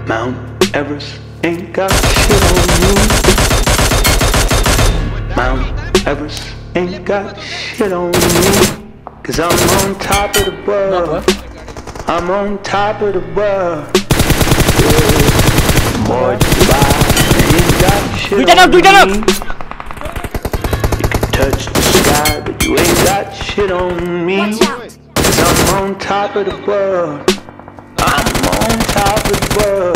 Mount Everest ain't got shit on me. Mount Everest ain't got shit on me. Cause I'm on top of the world. I'm on top of the world. Yeah. Boy, Dubai ain't got shit on me. You can touch the sky, but you ain't got shit on me. Cause I'm on top of the world. I'm on top of the world.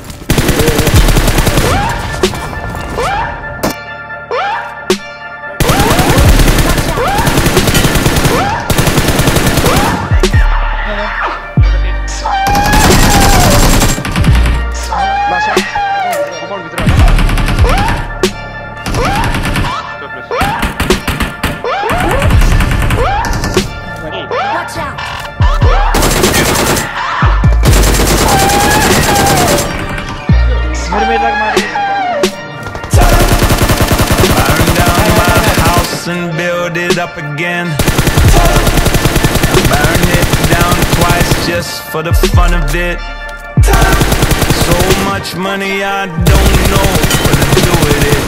And build it up again. Burn it down twice just for the fun of it. So much money I don't know what to do with it.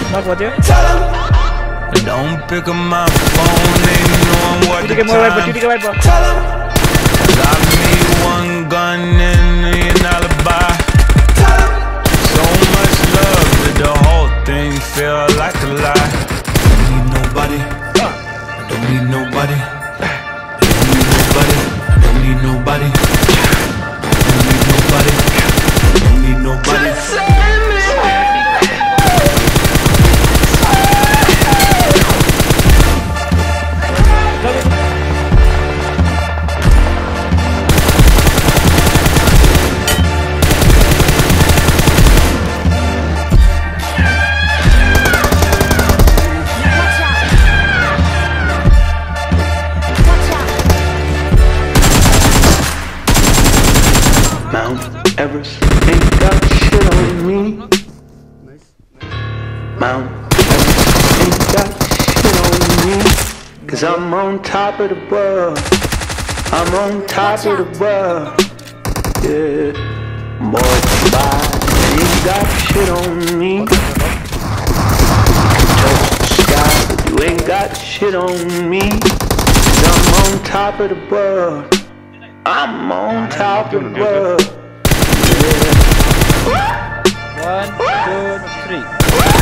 Don't pick up my phone, ain't knowing what the time. Got me one gun and an alibi. So much love that the whole thing feel like a lie. Nobody, I don't need nobody. I don't need nobody. I don't need nobody. I don't need nobody. Mount Everest ain't got shit on me. Mount Everest ain't got shit on me. Cause I'm on top of the world. I'm on top of the world. Yeah. Boy, Dubai ain't got shit on me. You can touch the sky, but you ain't got shit on me. Cause I'm on top of the world. I'm on top of the world. Yeah. 1, 2, 3.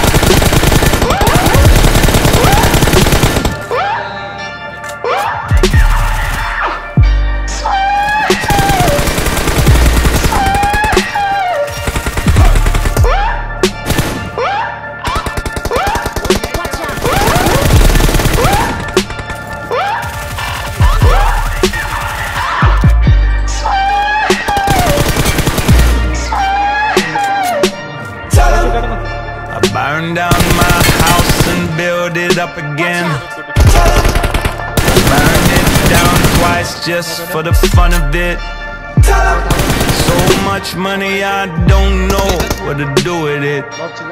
Burn down my house and build it up again. Burn it down twice just for the fun of it. So much money I don't know what to do with it.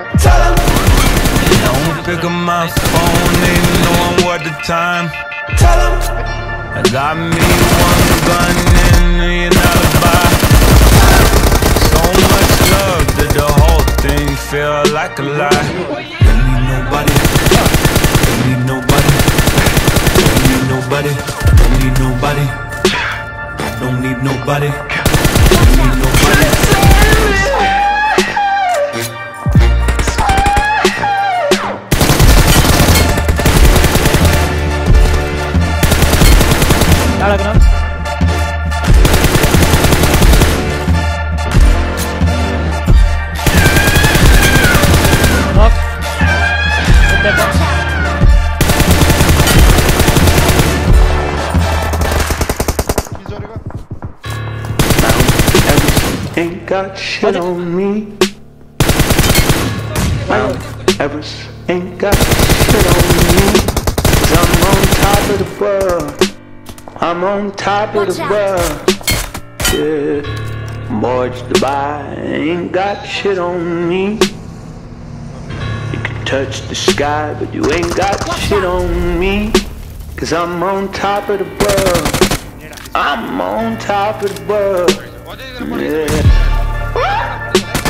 Don't pick up my phone, ain't knowing what the time. I got me one gun and an alibi. So much love that the whole thing feel like a lie. Don't need nobody. Don't need nobody. Don't need nobody. Don't need nobody. Don't need nobody. Don't need nobody. Ain't got shit on me. Mount Everest ain't got shit on me. Cause I'm on top of the world. I'm on top of the world. Yeah. Boy, Dubai ain't got shit on me. You can touch the sky, but you ain't got shit on me. Cause I'm on top of the world. I'm on top of the world. Yeah.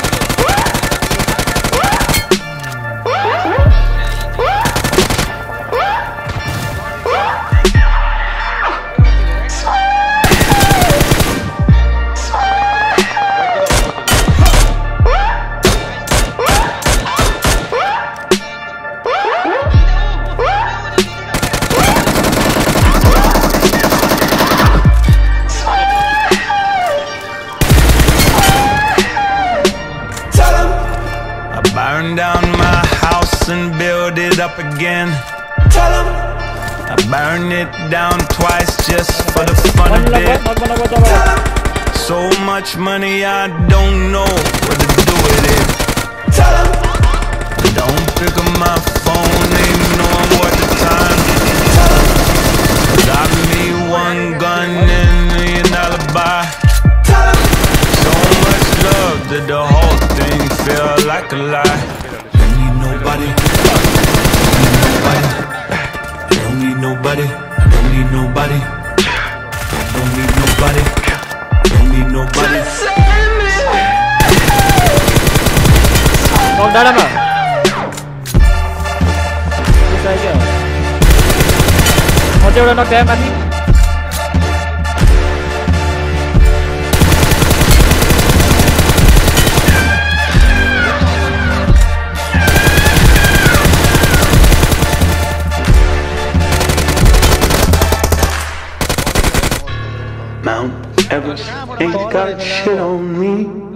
burn down my house and build it up again. Tell 'em I burn it down twice just for the fun of it. So much money I don't know what to do with it. Tell 'em don't pick up my phone, ain't knowing what the time. Tell 'em got me one gun and an alibi. Tell 'em so much love that the whole thing feel like a lie. Don't need nobody. I don't need nobody. I don't need nobody. I don't need nobody. I don't need nobody. Knock dalam ah. Bisa aja. Hotel udah knock dalam mati. Mount Everest ain't got shit on me.